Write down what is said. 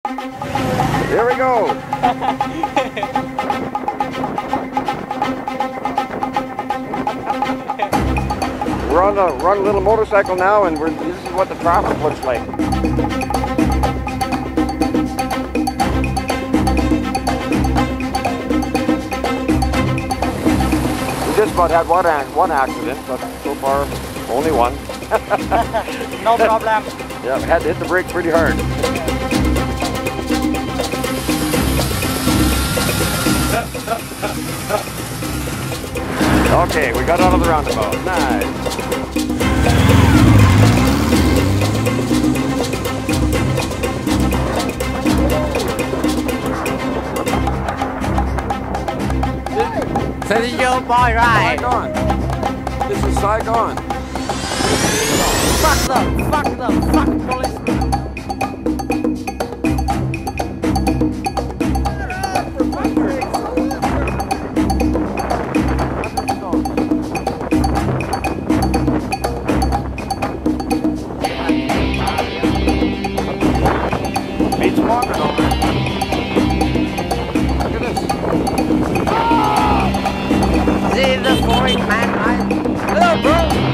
Here we go. We're on a little motorcycle now, and this is what the traffic looks like. We just about had one accident, but so far only one. No problem. Yeah, had to hit the brake pretty hard. Okay, we got out of the roundabout. Nice. So this is your boy, right? Saigon. This is Saigon. Fuck police. It's walking over. Look at this. See the 40 man, hello, bro.